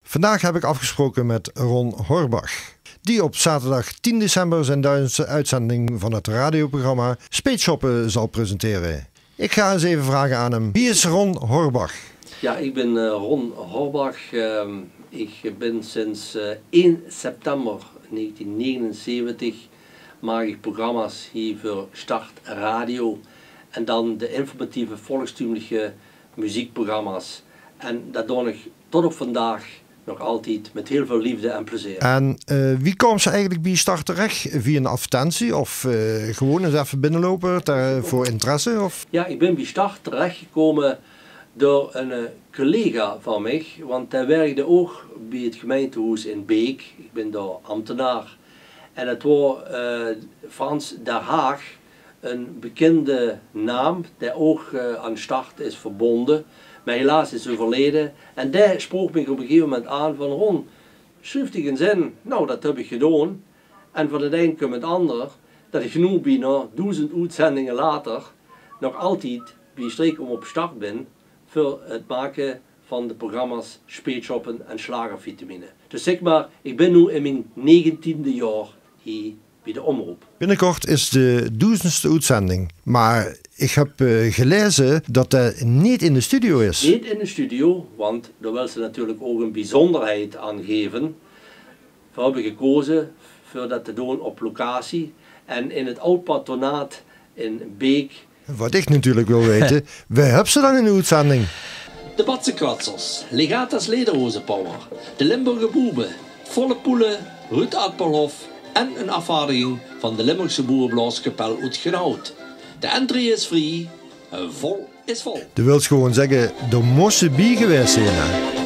Vandaag heb ik afgesproken met Ron Horbach, die op zaterdag 10 december zijn 1000e uitzending van het radioprogramma Speetshoppen zal presenteren. Ik ga eens even vragen aan hem. Wie is Ron Horbach? Ja, ik ben Ron Horbach. Ik ben sinds 1 september 1979 maak ik programma's hier voor Start Radio en dan de informatieve volkstuurlijke muziekprogramma's. En dat doe ik tot op vandaag nog altijd met heel veel liefde en plezier. En wie komt ze eigenlijk bij Start terecht? Via een advertentie of gewoon eens even binnenlopen voor interesse? Of? Ja, ik ben bij Start terechtgekomen door een collega van mij, want hij werkde ook bij het gemeentehuis in Beek. Ik ben daar ambtenaar. En het was Frans der Haag, een bekende naam, die ook aan Start is verbonden. Maar helaas is overleden. En daar sprak me op een gegeven moment aan van Ron, schrijf ik een zin. Nou, dat heb ik gedaan. En van het een komt het ander, dat ik nu bijna 1000 uitzendingen later nog altijd bij Streek om op Start ben voor het maken van de programma's Speetshoppen en Slagervitamine. Dus zeg maar, ik ben nu in mijn 19e jaar hier bij de omroep. Binnenkort is de 1000ste uitzending, maar ik heb gelezen dat dat niet in de studio is. Niet in de studio, want daar wil ze natuurlijk ook een bijzonderheid aan geven. We hebben gekozen voor dat te doen op locatie en in het oud patronaat in Beek. Wat ik natuurlijk wil weten, waar hebben ze dan in de uitzending? De Batsenkratsers, Legatas Lederhozenpower, de Limburger Boeben, Volle Poelen, Ruud Akperhof en een afvaardiging van de Limburgse Boerenblaaskapel uit Genoud. De entree is vrij, vol is vol. Dat wil gewoon zeggen, er moest bij geweest zijn.